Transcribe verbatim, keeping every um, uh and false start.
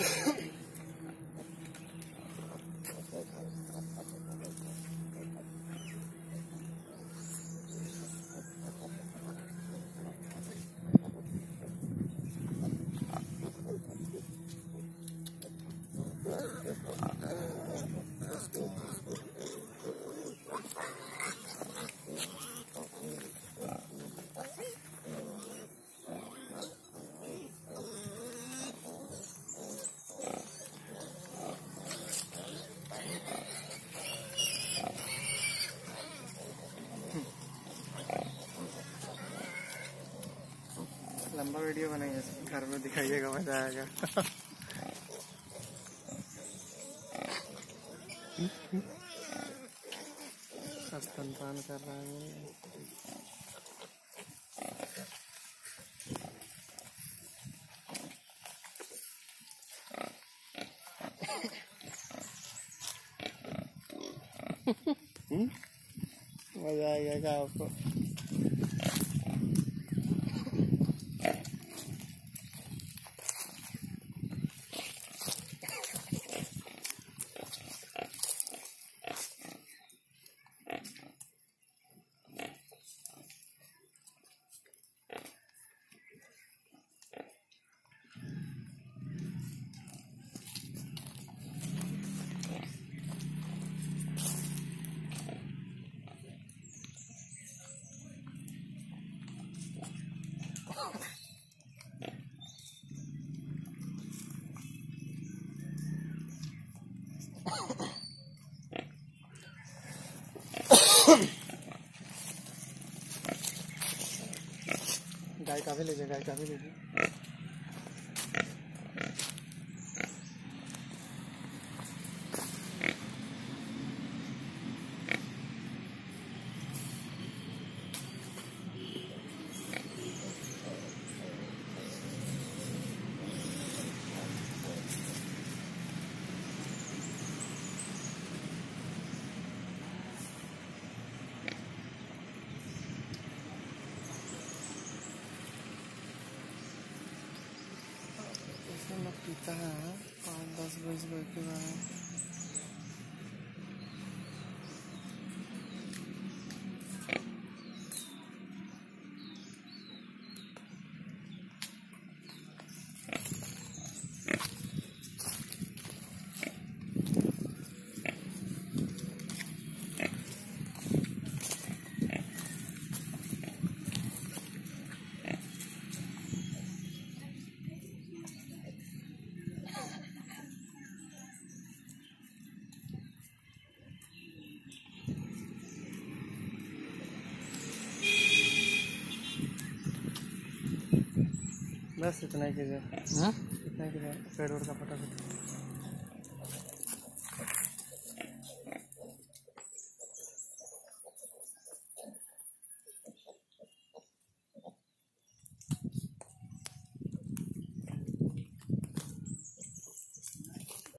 लंबा वीडियो बनाइए, घर में दिखाइएगा, मजा आएगा। स्तनपान कर रहा है। मजा आएगा क्या आपको? गाय का भी लीजिए, गाय का भी लीजिए। पीता है पाँच दस बीस बजे के बाद। बस इतना ही कीजिए। हाँ, इतना ही कीजिए। पेड़ वेड़ का फोटो खींचो।